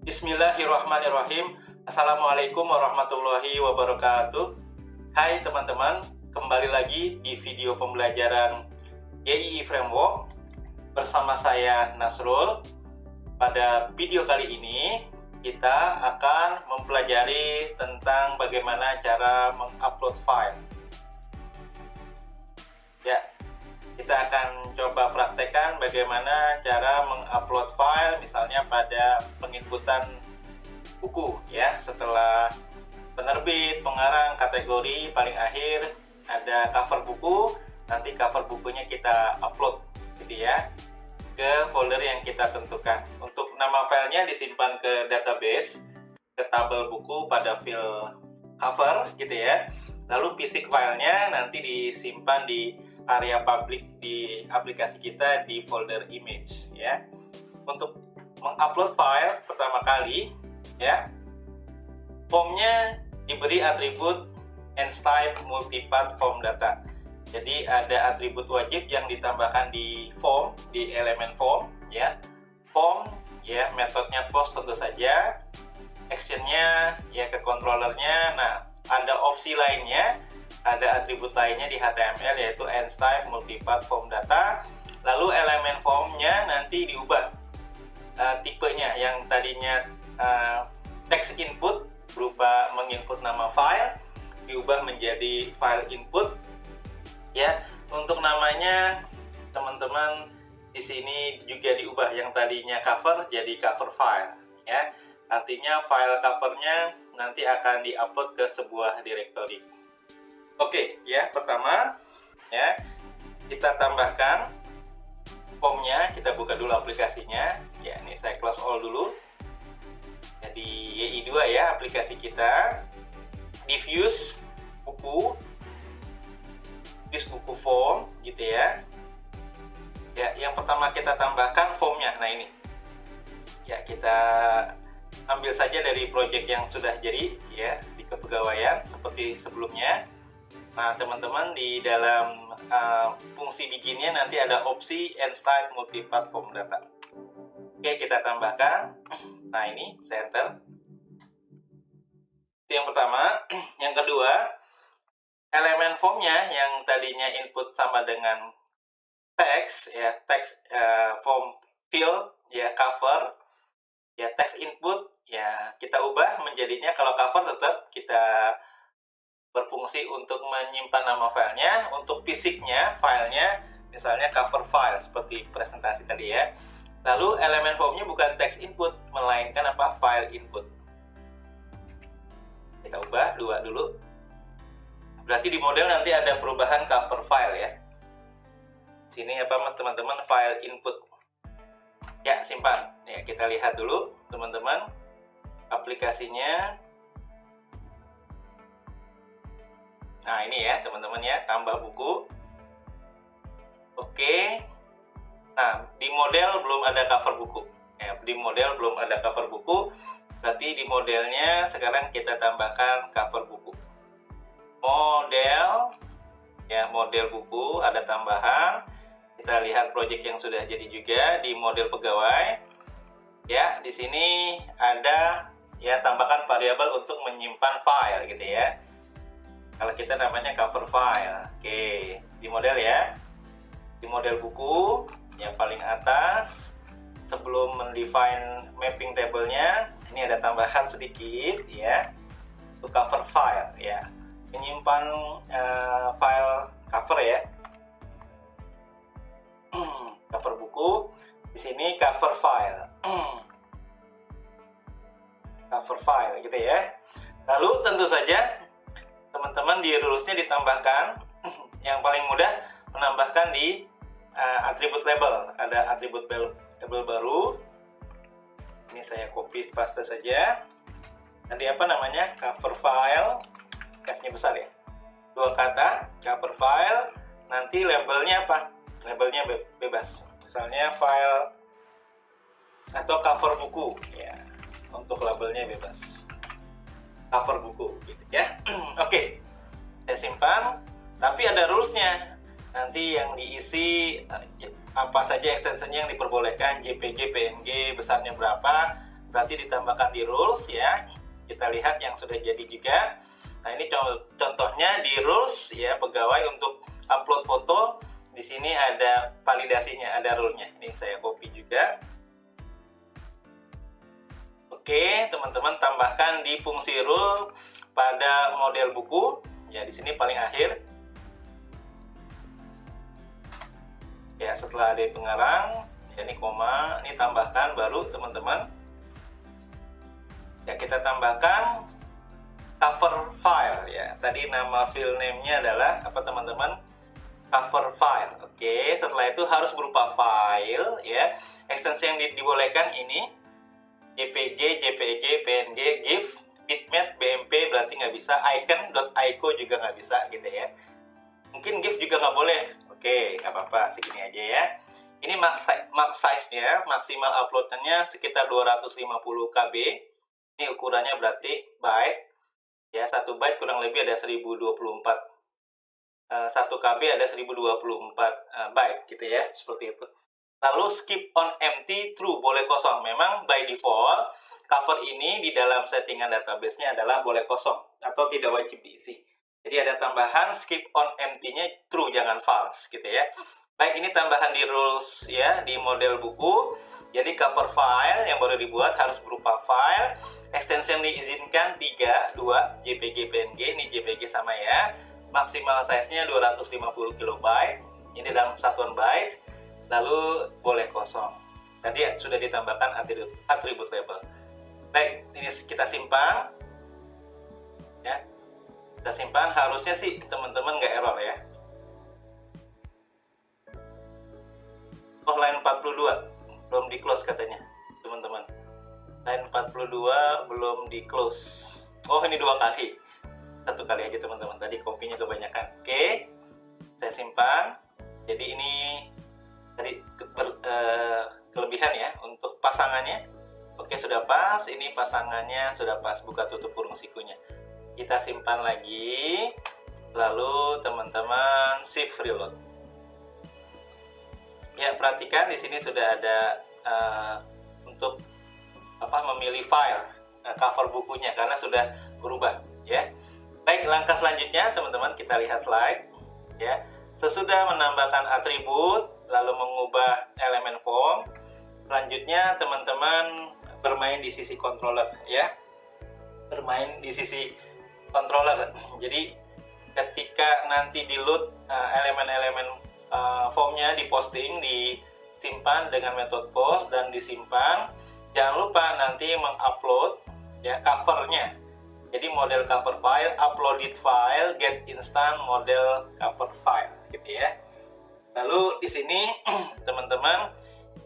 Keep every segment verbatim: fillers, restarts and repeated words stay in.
Bismillahirrahmanirrahim. Assalamualaikum warahmatullahi wabarakatuh. Hai teman-teman, kembali lagi di video pembelajaran Y I I Framework bersama saya Nasrul. Pada video kali ini kita akan mempelajari tentang bagaimana cara mengupload file. Ya, kita akan coba praktekkan bagaimana cara mengupload file, misalnya pada penginputan buku ya. Setelah penerbit, pengarang, kategori, paling akhir ada cover buku. Nanti cover bukunya kita upload gitu ya ke folder yang kita tentukan. Untuk nama filenya disimpan ke database, ke tabel buku pada file cover gitu ya. Lalu fisik filenya nanti disimpan di area publik di aplikasi kita di folder image ya. Untuk mengupload file pertama kali ya, formnya diberi atribut nstype multipath form data. Jadi ada atribut wajib yang ditambahkan di form, di elemen form ya. Form ya, metodenya post tentu saja, actionnya ya ke controllernya. Nah, ada opsi lainnya, ada atribut lainnya di H T M L yaitu nstype multipath form data. Lalu elemen formnya nanti diubah uh, tipenya, yang tadinya uh, text input berupa menginput nama file diubah menjadi file input ya. Untuk namanya teman-teman di sini juga diubah, yang tadinya cover jadi cover file ya. Artinya file covernya nanti akan diupload ke sebuah directory. Oke ya, pertama ya kita tambahkan formnya, kita buka dulu aplikasinya ya. Ini saya close all dulu. Jadi Y I dua ya aplikasi kita. Diffuse buku, diffuse buku form gitu ya. Ya, yang pertama kita tambahkan formnya. Nah ini ya, kita ambil saja dari project yang sudah jadi ya di kepegawaian seperti sebelumnya. Nah teman-teman, di dalam uh, fungsi bikinnya nanti ada opsi nstype multipath form data. Oke, kita tambahkan. Nah ini saya enter. Itu yang pertama. Yang kedua, elemen formnya yang tadinya input sama dengan text ya, text uh, form field ya, cover ya, text input ya, kita ubah menjadinya, kalau cover tetap kita berfungsi untuk menyimpan nama filenya. Untuk fisiknya, filenya misalnya cover file seperti presentasi tadi ya. Lalu elemen formnya bukan text input, melainkan apa, file input. Kita ubah dua dulu. Berarti di model nanti ada perubahan cover file ya. Sini apa teman-teman, file input. Ya, simpan. Ya, kita lihat dulu teman-teman aplikasinya. Nah ini ya teman-teman ya, tambah buku. Oke. Nah di model belum ada cover buku ya, di model belum ada cover buku. Berarti di modelnya sekarang kita tambahkan cover buku. Model ya, model buku ada tambahan. Kita lihat project yang sudah jadi juga di model pegawai ya. Di sini ada ya, tambahkan variabel untuk menyimpan file gitu ya. Kalau kita namanya cover file. Oke, di model ya, di model buku yang paling atas, sebelum mendefine mapping table-nya, ini ada tambahan sedikit ya, untuk cover file ya, menyimpan uh, file cover ya. Cover buku, di sini cover file, cover file gitu ya. Lalu tentu saja teman-teman di rules-nya ditambahkan yang paling mudah, menambahkan di uh, atribut label. Ada atribut label baru. Ini saya copy paste saja. Nanti apa namanya, cover file, F-nya besar ya, dua kata, cover file. Nanti labelnya apa? Labelnya be bebas. Misalnya file atau cover buku ya. Untuk labelnya bebas, cover buku gitu ya. Oke, saya simpan. Tapi ada rules-nya. Nanti yang diisi apa saja extension yang diperbolehkan, J P G, P N G, besarnya berapa, berarti ditambahkan di rules ya. Kita lihat yang sudah jadi juga. Nah, ini contohnya di rules ya, pegawai untuk upload foto. Di sini ada validasinya, ada rule-nya. Ini saya copy juga. Oke, teman-teman tambahkan di fungsi rule pada model buku. Ya, di sini paling akhir. Ya, setelah ada pengarang, ya, ini koma, ini tambahkan baru teman-teman. Ya, kita tambahkan cover file ya. Tadi nama file name-nya adalah apa teman-teman? Cover file. Oke, setelah itu harus berupa file ya. Ekstensi yang di dibolehkan ini J P G, J P G, P N G, GIF, bitmap, B M P berarti nggak bisa, icon.ico juga nggak bisa gitu ya. Mungkin GIF juga nggak boleh. Oke, nggak apa-apa, segini aja ya. Ini max, max size-nya, maksimal upload-nya sekitar dua ratus lima puluh K B. Ini ukurannya berarti byte. Ya, satu byte kurang lebih ada seribu dua puluh empat. Uh, satu K B ada seribu dua puluh empat uh, byte gitu ya, seperti itu. Lalu skip on empty true, boleh kosong. Memang by default cover ini di dalam settingan database-nya adalah boleh kosong atau tidak wajib diisi. Jadi ada tambahan skip on empty-nya true, jangan false gitu ya. Baik, ini tambahan di rules ya, di model buku. Jadi cover file yang baru dibuat harus berupa file. Extension diizinkan tiga, dua, J P G, P N G. Ini J P G sama ya. Maksimal size-nya dua ratus lima puluh kilobyte. Ini dalam satuan byte. Lalu boleh kosong. Tadi sudah ditambahkan atribut, atribut label. Baik, ini kita simpan. Ya. Kita simpan, harusnya sih teman-teman nggak error ya. Oh, line empat puluh dua belum di close katanya teman-teman. Line empat puluh dua belum di close. Oh, ini dua kali. Satu kali aja teman-teman, tadi kopinya kebanyakan. Oke, saya simpan. Jadi ini tadi ke, ber, uh, kelebihan ya untuk pasangannya. Oke, sudah pas. Ini pasangannya sudah pas, buka tutup kurung sikunya. Kita simpan lagi, lalu teman-teman shift reload. Ya, perhatikan di sini sudah ada uh, untuk apa memilih file uh, cover bukunya karena sudah berubah ya. Baik, langkah selanjutnya teman-teman kita lihat slide ya. Sesudah menambahkan atribut lalu mengubah elemen form, selanjutnya teman-teman bermain di sisi controller ya. Bermain di sisi controller. Jadi ketika nanti di load uh, elemen-elemen uh, formnya diposting, disimpan dengan metode post dan disimpan. Jangan lupa nanti mengupload ya covernya. Jadi model cover file, uploaded file, get instant model cover file gitu ya. Lalu di sini teman-teman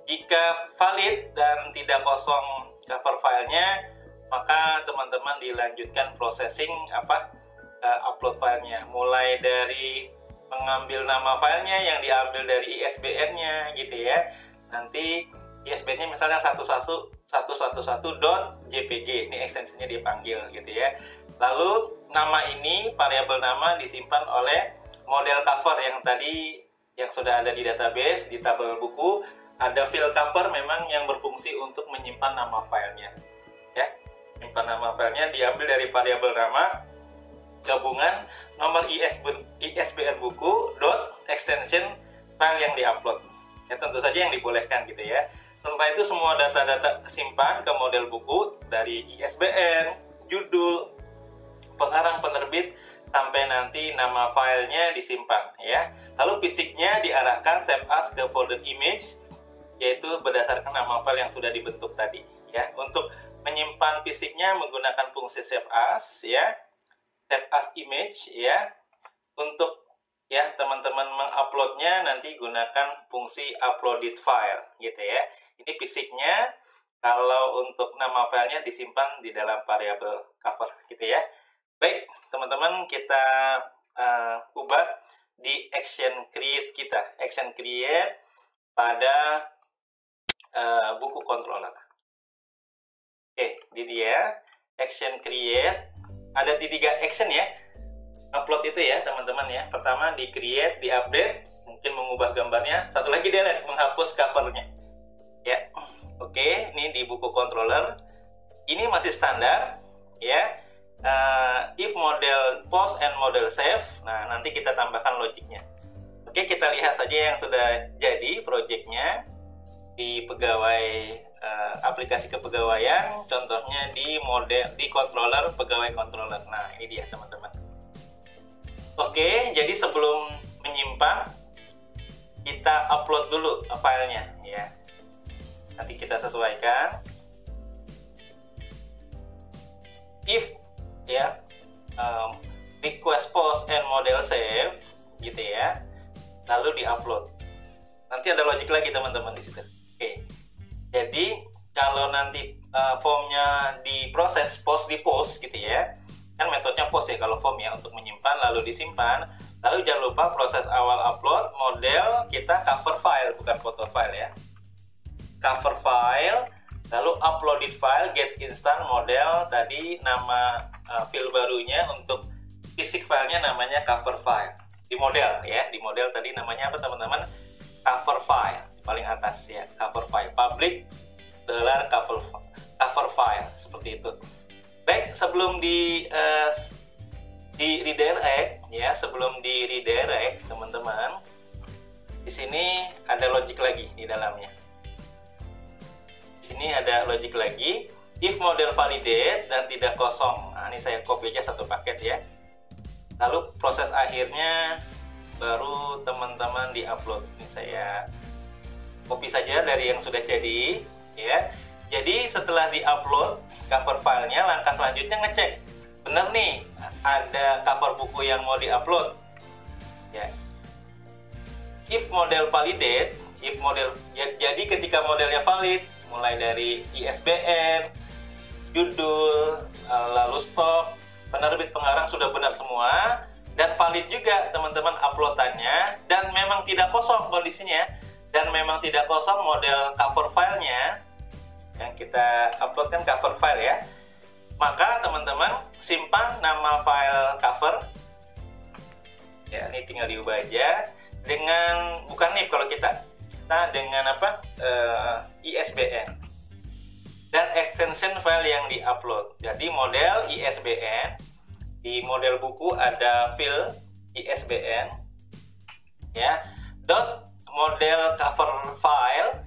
jika valid dan tidak kosong cover filenya, maka teman-teman dilanjutkan processing apa uh, upload filenya, mulai dari mengambil nama filenya yang diambil dari I S B N-nya gitu ya. Nanti I S B N-nya misalnya satu satu satu satu satu dot J P G, ini ekstensinya dipanggil gitu ya. Lalu nama ini, variabel nama disimpan oleh model cover yang tadi yang sudah ada di database, di tabel buku. Ada file cover memang yang berfungsi untuk menyimpan nama filenya ya. Simpan nama filenya diambil dari variabel nama gabungan nomor I S B N buku dot extension file yang diupload ya, tentu saja yang dibolehkan gitu ya. Setelah itu semua data-data kesimpan ke model buku dari I S B N, judul, pengarang penerbit sampai nanti nama filenya disimpan ya. Lalu fisiknya diarahkan save as ke folder image, yaitu berdasarkan nama file yang sudah dibentuk tadi ya. Untuk menyimpan fisiknya menggunakan fungsi save as ya, save as image ya. Untuk ya teman-teman menguploadnya nanti gunakan fungsi uploaded file gitu ya. Ini fisiknya. Kalau untuk nama filenya disimpan di dalam variabel cover gitu ya. Baik teman-teman, kita uh, ubah di action create kita, action create pada uh, buku controller. Oke, ini dia action create. Ada tiga action ya, upload itu ya teman-teman ya. Pertama di create, di update, mungkin mengubah gambarnya. Satu lagi delete, menghapus covernya. Ya, oke, ini di buku controller. ini masih standar ya. Uh, if model post and model save. Nah, nanti kita tambahkan logiknya. Oke, kita lihat saja yang sudah jadi projectnya di pegawai uh, aplikasi kepegawaian, contohnya di model di controller pegawai controller. Nah, ini dia teman-teman. Oke, jadi sebelum menyimpan kita upload dulu filenya ya. Nanti kita sesuaikan. If ya um, request post and model save gitu ya, lalu di-upload. Nanti ada logic lagi teman-teman di situ. Oke. Jadi kalau nanti uh, formnya diproses post di post gitu ya, kan metodenya post ya kalau form ya, untuk menyimpan lalu disimpan. Lalu jangan lupa proses awal upload model kita cover file, bukan foto file ya. Cover file, lalu uploaded file get instant model, tadi nama uh, file barunya untuk fisik filenya namanya cover file. Di model ya, di model tadi namanya apa teman-teman? Cover file, paling atas ya, cover file. Public dollar cover cover file, seperti itu. Baik, sebelum di uh, di redirect ya, sebelum di redirect teman-teman, di sini ada logic lagi di dalamnya. Di sini ada logic lagi. If model validate dan tidak kosong. Nah, ini saya copy aja satu paket ya. Lalu proses akhirnya baru teman-teman di-upload. Ini saya copy saja dari yang sudah jadi ya. Jadi setelah di-upload cover filenya, langkah selanjutnya ngecek bener nih ada cover buku yang mau di-upload ya. If model validate, if model jadi ketika modelnya valid, mulai dari I S B N, judul, lalu stok, penerbit pengarang sudah benar semua, dan valid juga teman-teman uploadannya, dan memang tidak kosong kondisinya, dan memang tidak kosong model cover filenya yang kita uploadkan cover file ya, maka teman-teman simpan nama file cover ya, ini tinggal diubah aja dengan, bukan nih kalau kita kita dengan apa uh, I S B N dan extension file yang di-upload. Jadi model I S B N, di model buku ada file I S B N ya, dot model cover file,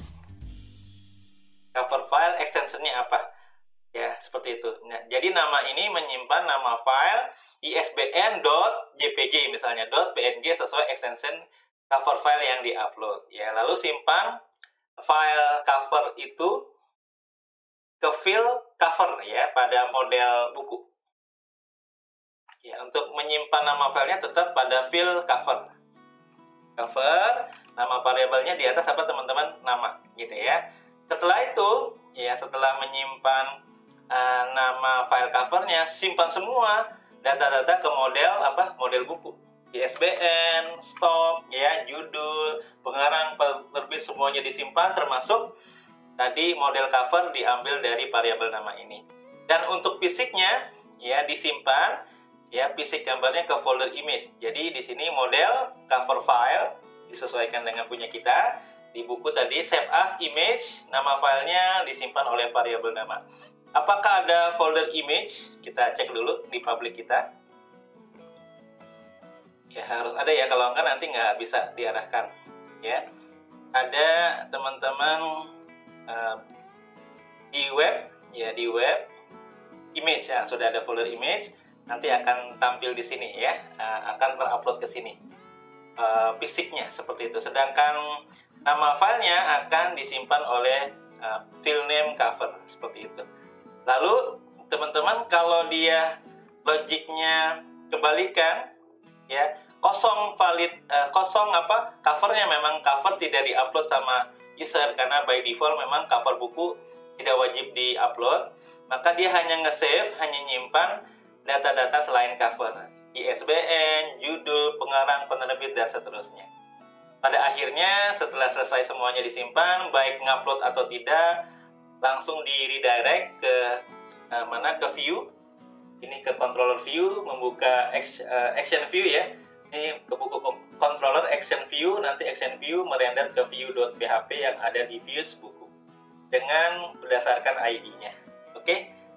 cover file extensionnya apa ya, seperti itu. Nah, jadi nama ini menyimpan nama file I S B N dot J P G misalnya, dot P N G sesuai extension cover file yang di-upload ya. Lalu simpan file cover itu ke file cover ya pada model buku ya. Untuk menyimpan nama filenya tetap pada file cover. Cover, nama variabelnya di atas apa teman-teman? Nama gitu ya. Setelah itu ya, setelah menyimpan uh, nama file covernya, simpan semua data-data ke model apa? Model buku. I S B N, stok ya, judul, pengarang, penerbit, semuanya disimpan, termasuk tadi model cover diambil dari variabel nama ini. Dan untuk fisiknya ya disimpan ya, fisik gambarnya ke folder image. Jadi di sini model cover file disesuaikan dengan punya kita. Di buku tadi save as image, nama filenya disimpan oleh variabel nama. Apakah ada folder image? Kita cek dulu di public kita. Ya harus ada ya, kalau enggak nanti nggak bisa diarahkan ya. Ada teman-teman uh, di web ya, di web image ya, sudah ada folder image, nanti akan tampil di sini ya, uh, akan terupload ke sini uh, fisiknya seperti itu. Sedangkan nama filenya akan disimpan oleh uh, file name cover seperti itu. Lalu teman-teman kalau dia logiknya kebalikan ya, kosong valid, uh, kosong apa covernya, memang cover tidak diupload sama user karena by default memang cover buku tidak wajib diupload, maka dia hanya nge-save, hanya nyimpan data-data selain cover, I S B N, judul, pengarang, penerbit, dan seterusnya. Pada akhirnya setelah selesai semuanya disimpan, baik ngupload atau tidak, langsung di redirect ke uh, mana, ke view. Ini ke controller view, membuka action view ya. Ini ke buku controller action view, nanti action view merender ke view.php yang ada di views buku dengan berdasarkan I D-nya. Oke,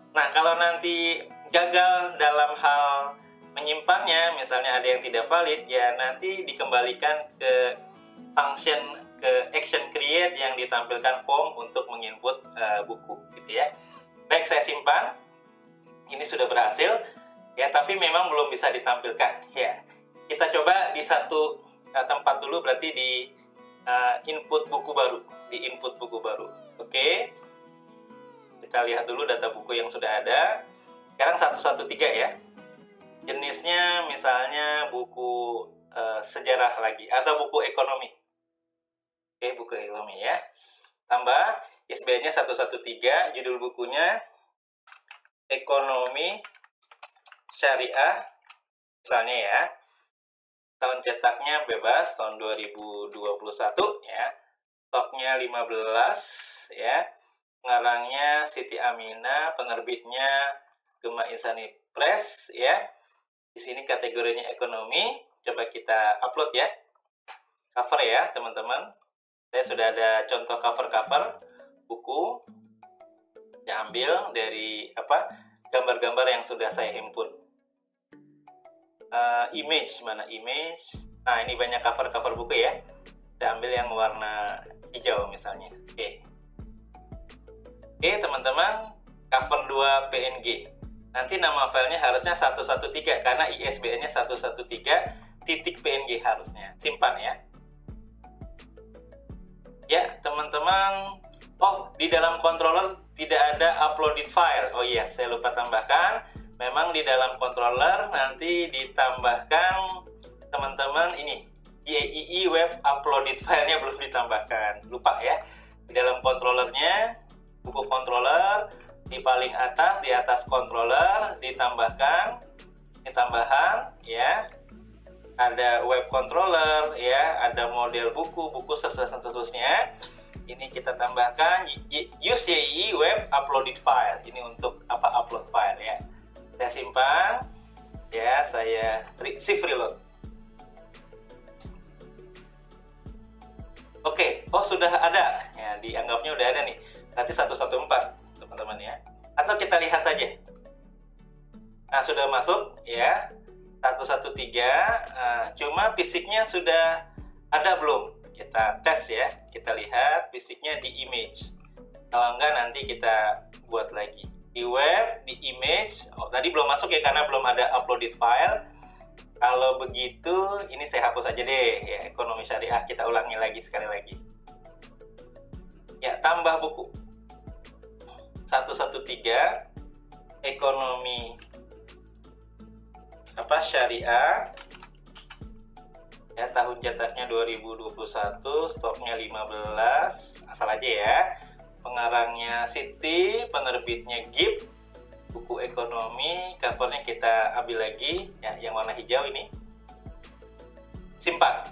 Nah, kalau nanti gagal dalam hal menyimpannya, misalnya ada yang tidak valid, ya nanti dikembalikan ke function, ke action create yang ditampilkan form untuk menginput uh, buku, gitu ya. Baik, saya simpan. Ini sudah berhasil, ya, tapi memang belum bisa ditampilkan. Ya, kita coba di satu uh, tempat dulu, berarti di uh, input buku baru, di input buku baru. Oke, kita lihat dulu data buku yang sudah ada. Sekarang seratus tiga belas ya. Jenisnya misalnya buku uh, sejarah lagi atau buku ekonomi. Oke, buku ekonomi ya. Tambah I S B N-nya seratus tiga belas, judul bukunya Ekonomi Syariah misalnya ya. Tahun cetaknya bebas tahun dua ribu dua puluh satu ya. Stoknya lima belas ya. Pengarangnya Siti Aminah, penerbitnya Gema Insani Press ya. Di sini kategorinya ekonomi. Coba kita upload ya. Cover ya, teman-teman. Saya sudah ada contoh cover-cover buku. Saya ambil dari apa? Gambar-gambar yang sudah saya himpun. Uh, image, mana image? Nah, ini banyak cover-cover buku ya. Saya ambil yang warna hijau misalnya. Oke. Oke, teman-teman, cover dua P N G. Nanti nama filenya harusnya seratus tiga belas karena I S B N-nya seratus tiga titik P N G harusnya. Simpan ya. Ya, teman-teman. Oh, di dalam controller tidak ada uploaded file. Oh iya, saya lupa tambahkan. Memang di dalam controller nanti ditambahkan, teman-teman, ini Y A I I web uploaded file-nya belum ditambahkan. Lupa ya. Di dalam controllernya, buku controller di paling atas, di atas controller ditambahkan ini tambahan ya, ada web controller ya, ada model buku, buku seterusnya. Ini kita tambahkan use Y A I I web uploaded file. Ini untuk apa? Upload file ya. Saya simpan ya, saya save reload. Oke, oh sudah ada ya, dianggapnya udah ada nih. Berarti seratus empat belas teman-teman ya. Atau kita lihat saja. Nah, sudah masuk ya. seratus tiga belas. Nah, cuma fisiknya sudah ada belum? Kita tes ya. Kita lihat fisiknya di image. Kalau enggak nanti kita buat lagi. Di web, di image. Oh, tadi belum masuk ya karena belum ada uploaded file. Kalau begitu, ini saya hapus aja deh ya. Ekonomi syariah kita ulangi lagi sekali lagi. Ya, tambah buku. seratus tiga belas ekonomi apa syariah ya, tahun cetaknya dua ribu dua puluh satu, stoknya lima belas, asal aja ya. Pengarangnya Siti, penerbitnya G I P, buku ekonomi, covernya kita ambil lagi ya, yang warna hijau ini. Simpan.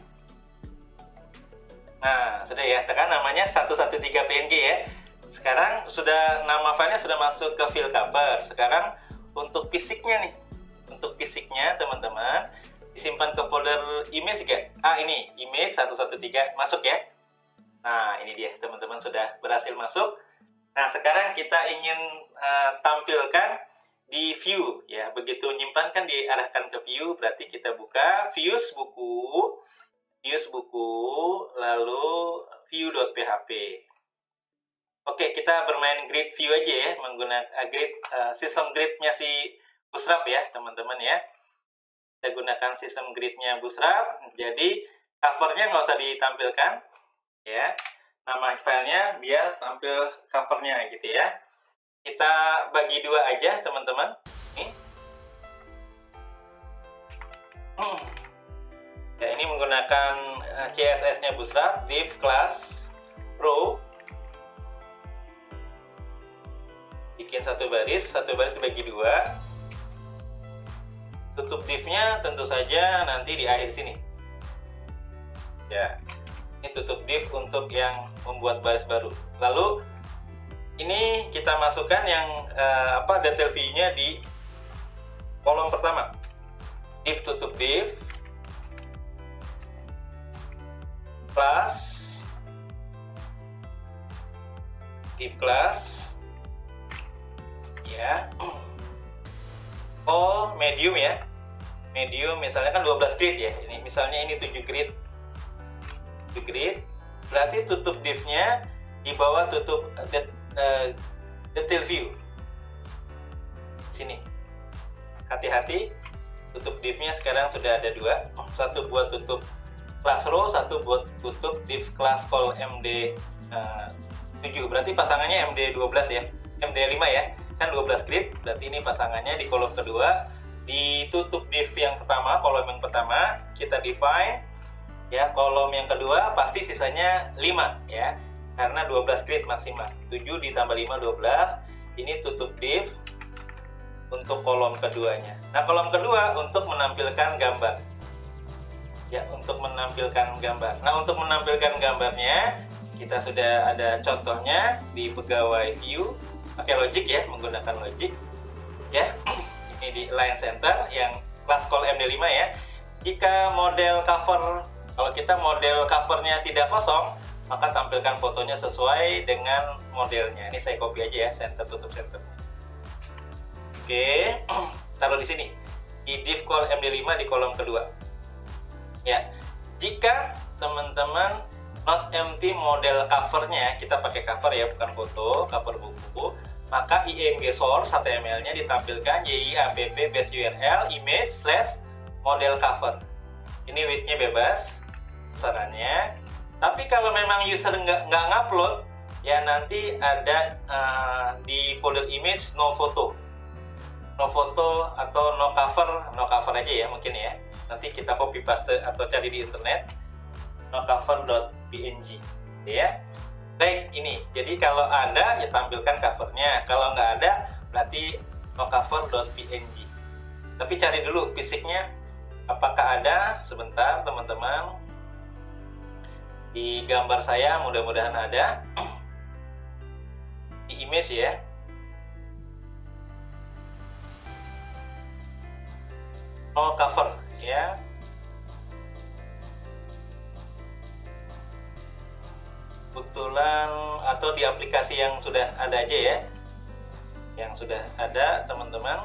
Nah, sudah ya, tekan namanya seratus tiga belas P N G ya. Sekarang sudah nama filenya sudah masuk ke file cover. Sekarang untuk fisiknya nih, untuk fisiknya teman-teman disimpan ke folder image juga. Ah, ini image seratus tiga belas masuk ya. Nah, ini dia teman-teman sudah berhasil masuk. Nah, sekarang kita ingin uh, tampilkan di view ya. Begitu nyimpan kan diarahkan ke view, berarti kita buka views buku, views buku, lalu view.php. Oke, kita bermain grid view aja ya, menggunakan uh, grid uh, sistem gridnya si Bootstrap ya, teman-teman ya. Kita gunakan sistem gridnya Bootstrap. Jadi covernya nggak usah ditampilkan ya. Nama filenya biar tampil covernya gitu ya. Kita bagi dua aja, teman-teman. Ini. Ya, ini menggunakan uh, C S S-nya Bootstrap, div class row. Bikin satu baris, satu baris dibagi dua. Tutup div-nya tentu saja nanti di akhir sini. Ya, ini tutup div untuk yang membuat baris baru. Lalu ini kita masukkan yang uh, apa detail view-nya di kolom pertama. Div tutup div. Class. Div class. ya. Oh, medium ya. Medium misalnya kan dua belas grid ya. Ini misalnya ini tujuh grid. tujuh grid. Berarti tutup div-nya di bawah tutup det, uh, detail view. Sini. Hati-hati. Tutup div-nya sekarang sudah ada dua. Satu buat tutup class row, satu buat tutup div class call M D uh, tujuh. Berarti pasangannya M D dua belas ya. M D lima ya. Kan dua belas grid, berarti ini pasangannya di kolom kedua. Ditutup div yang pertama, kolom yang pertama kita define ya, kolom yang kedua pasti sisanya lima ya, karena dua belas grid maksimal. Tujuh ditambah lima, dua belas. Ini tutup div untuk kolom keduanya. Nah, kolom kedua untuk menampilkan gambar ya, untuk menampilkan gambar. Nah, untuk menampilkan gambarnya kita sudah ada contohnya di pegawai view. Pakai logic ya, menggunakan logic ya. Ini di line center yang class call M D lima ya. Jika model cover, kalau kita model covernya tidak kosong, maka tampilkan fotonya sesuai dengan modelnya. Ini saya copy aja ya, center tutup center. Oke, taruh di sini di div call M D lima di kolom kedua ya. Jika teman-teman not empty model covernya, kita pakai cover ya, bukan foto, cover buku, maka img source H T M L-nya ditampilkan yiapp base U R L image slash model cover. Ini width-nya bebas besarannya. Tapi kalau memang user nggak nggak ngupload ya, nanti ada uh, di folder image no photo, no photo atau no cover, no cover aja ya mungkin ya. Nanti kita copy paste atau cari di internet no cover.png ya. Baik, ini jadi kalau ada ya tampilkan covernya, kalau nggak ada berarti no cover.png. Tapi cari dulu fisiknya apakah ada. Sebentar teman-teman, di gambar saya mudah-mudahan ada di image ya. No cover ya. Kebetulan atau di aplikasi yang sudah ada aja ya, yang sudah ada teman-teman.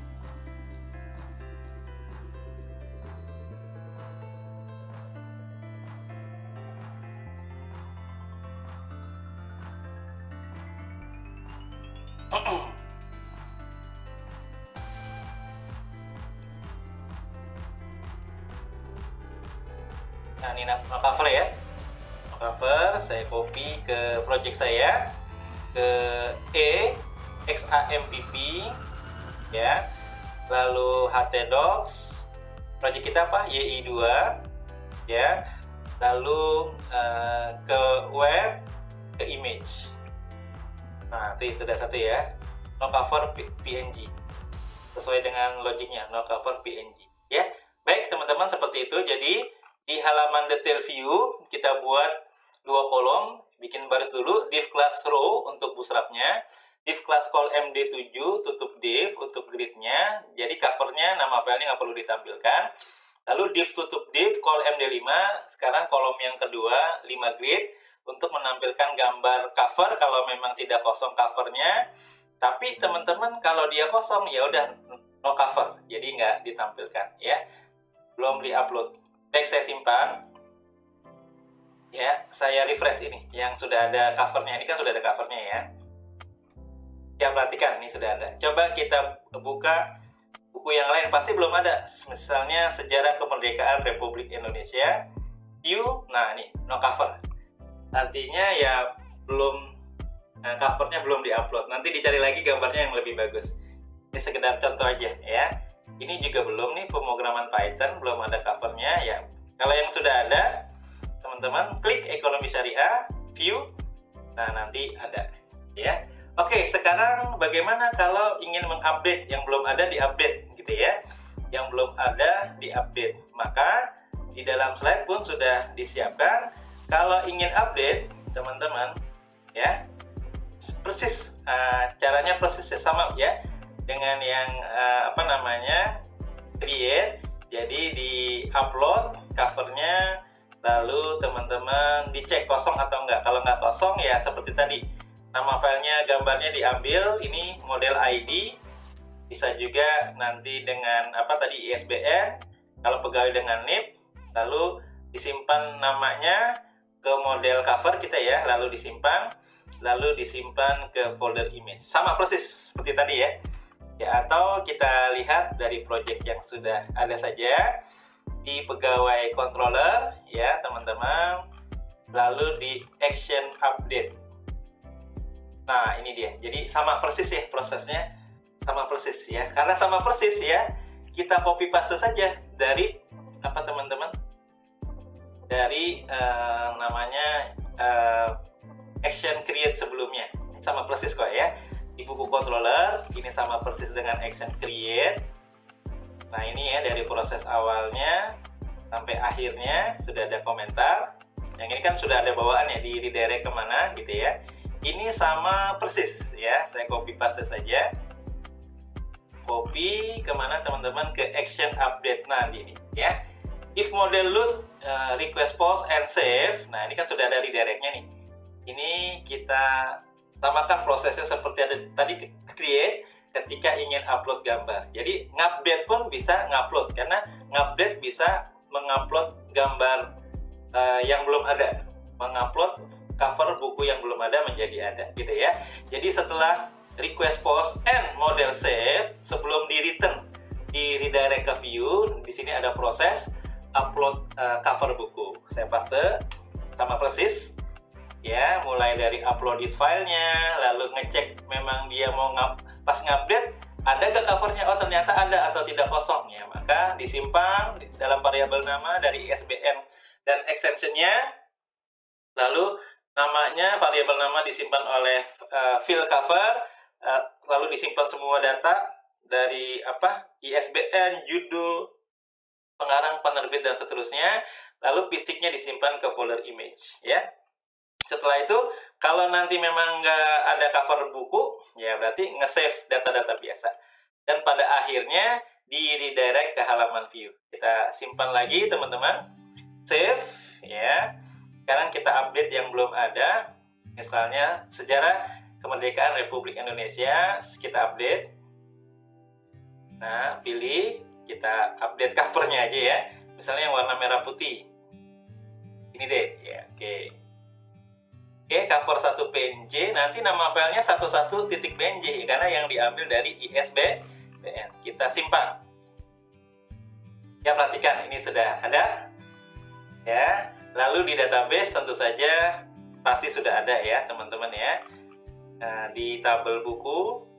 Nah, ini no cover ya. Cover saya copy ke project saya, ke E xampp ya, lalu htdocs, project kita apa, Y I dua ya, lalu uh, ke web, ke image. Nah, itu sudah satu ya, no cover png sesuai dengan logiknya, no cover png ya. Baik teman-teman, seperti itu. Jadi di halaman detail view kita buat dua kolom, bikin baris dulu, div class row untuk bootstrapnya, div class call M D tujuh, tutup div untuk gridnya, jadi covernya nama filenya nggak perlu ditampilkan. Lalu div tutup div call M D lima, sekarang kolom yang kedua lima grid untuk menampilkan gambar cover kalau memang tidak kosong covernya. Tapi teman-teman kalau dia kosong ya udah no cover, jadi nggak ditampilkan ya, belum di-upload. Baik, saya simpan. Ya, saya refresh ini yang sudah ada covernya. Ini kan sudah ada covernya ya. Ya, perhatikan ini sudah ada. Coba kita buka buku yang lain, pasti belum ada. Misalnya Sejarah Kemerdekaan Republik Indonesia. View, nah ini no cover. Artinya ya belum, nah, covernya belum diupload. Nanti dicari lagi gambarnya yang lebih bagus. Ini sekedar contoh aja ya. Ini juga belum nih, pemrograman Python belum ada covernya ya. Kalau yang sudah ada, teman-teman klik ekonomi syariah, view, nah nanti ada ya. Oke, sekarang bagaimana kalau ingin mengupdate yang belum ada, diupdate gitu ya. Yang belum ada diupdate, maka di dalam slide pun sudah disiapkan. Kalau ingin update teman-teman ya, persis uh, caranya persis sama ya dengan yang uh, apa namanya create. Jadi di upload covernya, lalu teman-teman dicek kosong atau enggak. Kalau nggak kosong ya seperti tadi, nama filenya, gambarnya diambil, ini model I D, bisa juga nanti dengan apa tadi I S B N, kalau pegawai dengan N I P, lalu disimpan namanya ke model cover kita ya, lalu disimpan, lalu disimpan ke folder image, sama persis seperti tadi ya. Ya, atau kita lihat dari project yang sudah ada saja di pegawai controller ya teman-teman, lalu di action update. Nah ini dia, jadi sama persis ya prosesnya, sama persis ya, karena sama persis ya, kita copy paste saja dari apa teman-teman, dari uh, namanya uh, action create sebelumnya, sama persis kok ya. Di buku controller ini sama persis dengan action create. Nah ini ya, dari proses awalnya sampai akhirnya sudah ada komentar. Yang ini kan sudah ada bawaan ya, di redirect kemana gitu ya. Ini sama persis ya, saya copy paste saja. Copy kemana teman-teman, ke action update nanti ini ya. If model load uh, request post and save. Nah ini kan sudah ada redirectnya nih. Ini kita samakan prosesnya seperti ada tadi, create ketika ingin upload gambar. Jadi ngupdate pun bisa ngupload, karena ngupdate bisa mengupload gambar uh, yang belum ada, mengupload cover buku yang belum ada menjadi ada gitu ya. Jadi setelah request post and model save, sebelum di return di redirect ke view, di sini ada proses upload uh, cover buku. Saya paste sama persis ya, mulai dari uploaded filenya, lalu ngecek memang dia mau ngap, pas ngupdate ada ke covernya, oh ternyata ada atau tidak kosong ya, maka disimpan dalam variabel nama dari I S B N dan extensionnya, lalu namanya variabel nama disimpan oleh uh, fill cover, uh, lalu disimpan semua data dari apa I S B N, judul, pengarang, penerbit dan seterusnya, lalu fisiknya disimpan ke folder image ya. Setelah itu, kalau nanti memang nggak ada cover buku, ya berarti nge-save data-data biasa. Dan pada akhirnya, di redirect ke halaman view. Kita simpan lagi, teman-teman. Save, ya. Sekarang kita update yang belum ada. Misalnya, sejarah kemerdekaan Republik Indonesia, kita update. Nah, pilih, kita update covernya aja ya. Misalnya yang warna merah putih. Ini deh, ya, oke. Okay. Oke, cover satu P N G, nanti nama filenya satu titik satu titik P N G karena yang diambil dari I S B N. Kita simpan. Ya, perhatikan ini sudah ada. Ya, lalu di database tentu saja pasti sudah ada ya, teman-teman ya. Nah, di tabel buku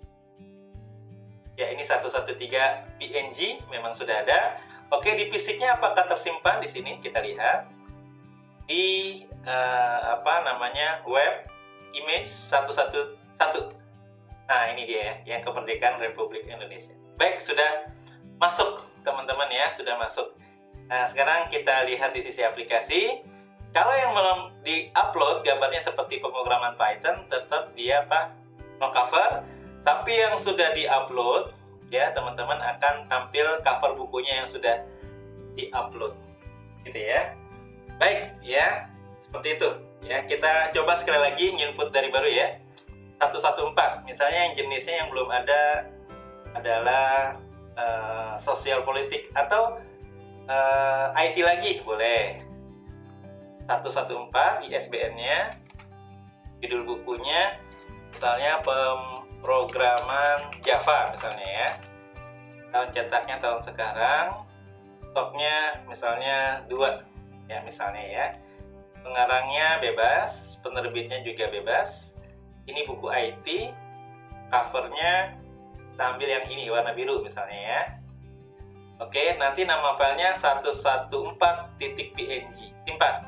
ya ini satu titik tiga P N G memang sudah ada. Oke, di fisiknya apakah tersimpan di sini? Kita lihat. Di uh, apa namanya web image satu satu satu. Nah ini dia ya, yang kemerdekaan Republik Indonesia. Baik, sudah masuk teman-teman ya, sudah masuk. Nah sekarang kita lihat di sisi aplikasi. Kalau yang belum di-upload gambarnya seperti pemrograman Python, tetap dia apa no cover. Tapi yang sudah di-upload ya teman-teman akan tampil cover bukunya yang sudah di-upload gitu ya. Baik ya, seperti itu ya. Kita coba sekali lagi input dari baru ya, satu satu empat. Misalnya yang jenisnya yang belum ada adalah uh, sosial politik atau uh, I T lagi, boleh satu satu empat I S B N-nya, judul bukunya misalnya pemrograman Java misalnya ya, tahun cetaknya tahun sekarang, stoknya misalnya dua ya misalnya ya, pengarangnya bebas, penerbitnya juga bebas. Ini buku I T, covernya kita ambil yang ini warna biru misalnya ya. Oke, nanti nama filenya satu satu empat titik P N G, simpan.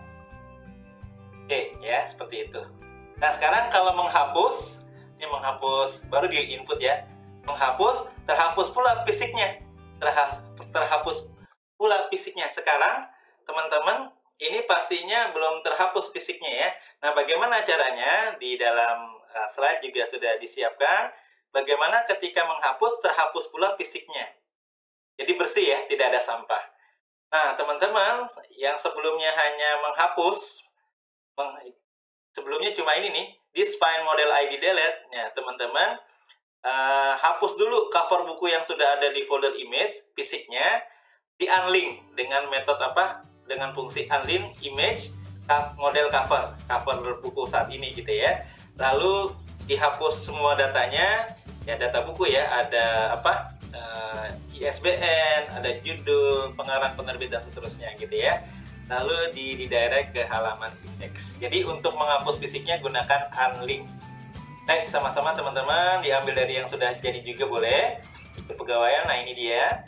Oke ya, seperti itu. Nah sekarang kalau menghapus, ini menghapus baru di input ya, menghapus, terhapus pula fisiknya, terhapus, terhapus pula fisiknya. Sekarang teman-teman, ini pastinya belum terhapus fisiknya ya. Nah, bagaimana caranya? Di dalam uh, slide juga sudah disiapkan. Bagaimana ketika menghapus, terhapus pula fisiknya. Jadi bersih ya, tidak ada sampah. Nah, teman-teman, yang sebelumnya hanya menghapus, meng sebelumnya cuma ini nih, this find model I D delete, ya teman-teman uh, hapus dulu cover buku yang sudah ada di folder image fisiknya, di unlink dengan metode apa? Dengan fungsi unlink image model cover, cover buku saat ini gitu ya. Lalu dihapus semua datanya, ya data buku ya, ada apa? Uh, I S B N, ada judul, pengarang, penerbit dan seterusnya gitu ya. Lalu di redirect ke halaman index. Jadi untuk menghapus fisiknya gunakan unlink. Baik, sama-sama teman-teman, diambil dari yang sudah jadi juga boleh. Kepegawaian, nah ini dia.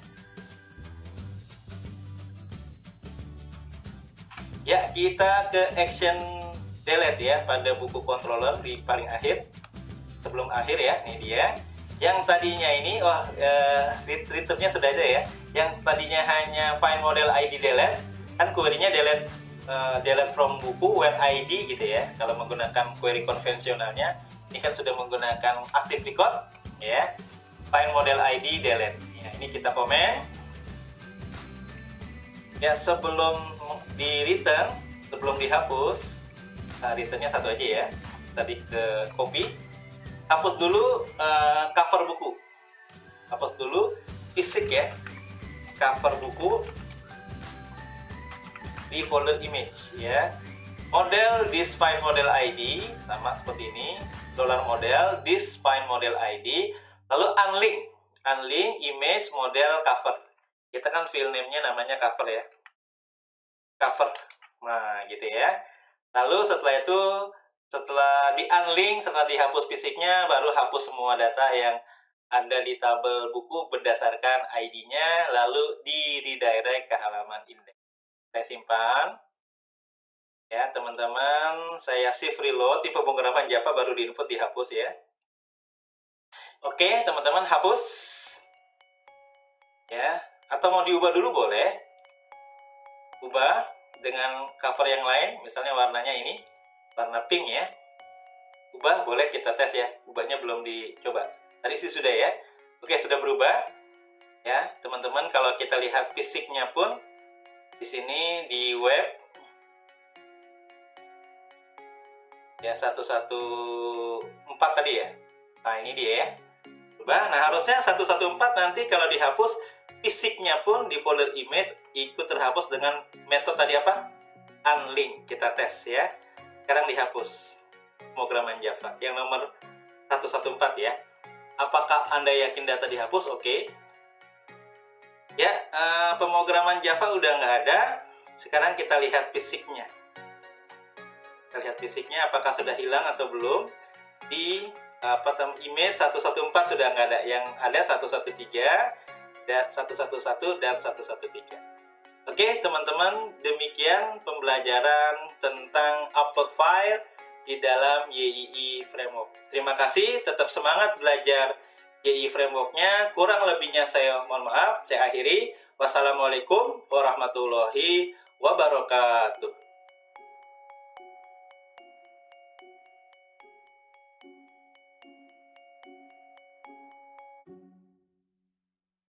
Ya, kita ke action delete ya pada buku controller di paling akhir. Sebelum akhir ya, ini dia. Yang tadinya ini, wah, uh, returnnya sudah ada ya. Yang tadinya hanya find model I D delete, kan query-nya delete, uh, delete from buku where I D gitu ya. Kalau menggunakan query konvensionalnya, ini kan sudah menggunakan active record ya. Find model I D delete. Ya, ini kita komen. Ya, sebelum di return, sebelum dihapus, nah, returnnya satu aja ya. Tadi ke copy. Hapus dulu uh, cover buku, hapus dulu fisik ya, cover buku di folder image ya. Model this find model I D sama seperti ini, dollar model this find model I D, lalu unlink, unlink image model cover. Kita kan file name-nya namanya cover ya, cover. Nah gitu ya. Lalu setelah itu, setelah di unlink, setelah dihapus fisiknya, baru hapus semua data yang ada di tabel buku berdasarkan I D-nya, lalu di redirect ke halaman index. Saya simpan. Ya, teman-teman, saya save reload, tipe pemrograman Java baru di input dihapus ya. Oke, teman-teman, hapus. Ya, atau mau diubah dulu boleh. Ubah dengan cover yang lain, misalnya warnanya ini. Warna pink ya. Ubah, boleh kita tes ya. Ubahnya belum dicoba. Tadi sih sudah ya. Oke, sudah berubah. Ya, teman-teman, kalau kita lihat fisiknya pun di sini di web ya satu satu empat tadi ya. Nah, ini dia ya. Berubah. Nah, harusnya satu satu empat nanti kalau dihapus fisiknya pun di folder image ikut terhapus dengan metode tadi apa? Unlink. Kita tes ya. Sekarang dihapus pemrograman Java yang nomor satu satu empat ya. Apakah Anda yakin data dihapus? Oke. Okay. Ya, uh, pemrograman Java udah nggak ada. Sekarang kita lihat fisiknya. Kita lihat fisiknya apakah sudah hilang atau belum. Di apa image satu satu empat sudah nggak ada. Yang ada satu satu tiga dan satu satu satu dan satu satu tiga. Oke, teman-teman, demikian pembelajaran tentang upload file di dalam Y I I Framework. Terima kasih, tetap semangat belajar Y I I Framework-nya. Kurang lebihnya saya mohon maaf, saya akhiri. Wassalamualaikum warahmatullahi wabarakatuh.